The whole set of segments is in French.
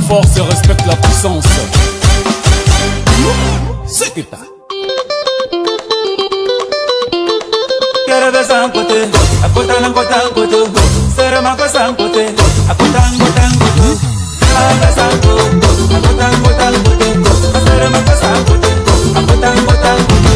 force et respecte la puissance. C'est que t'as. Sankote, akotana kotankoto, serema ko sankote, akotango tangoto, anga sanko, akotango tangote, serema ko sankote, akotango tangoto.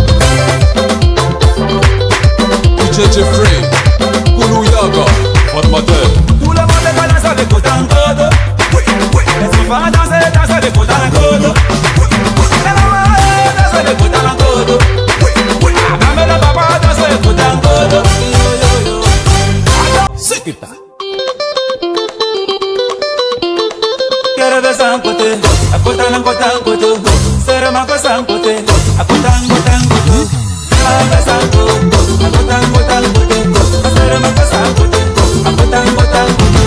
DJ Free, Kuluyaga, formateur. Tout le monde va danser avec kotangoto, les enfants dansent avec kotangoto, les mamans dansent avec kotangoto. C'est que t'as. Sankote, akotana kotangoto, serema ko sankote, akotango tangoto, anga sanko, akotango tangote, serema ko sankote, akotango tangoto.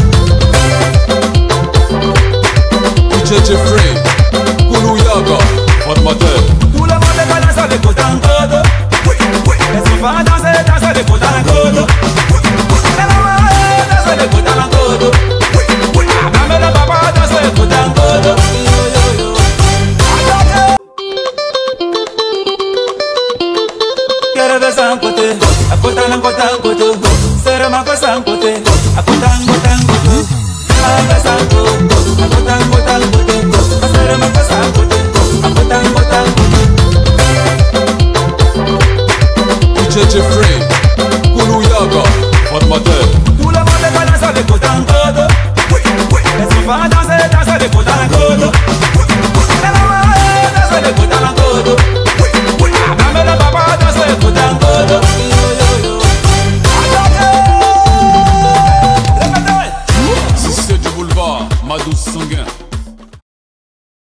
DJ Free, Kuluyaga, formateur. Tout le monde va danser avec kotangoto, les enfants dansent avec kotangoto, les mamans dansent avec kotangoto, maman et papa dansent avec kotangoto. Sankote, akotana kotangoto, serema ko sankote, akotango tangoto, anga sanko, akotango tangote, serema ko sankote, akotango tangoto. DJ Free, Kuluyaga, formateur. Tout le monde va danser avec kotangoto, les enfants dansent avec kotangoto, les mamans dansent avec kotangoto, maman et papa dansent avec kotangoto. Si c'est du boulevard, ma douce sanguin.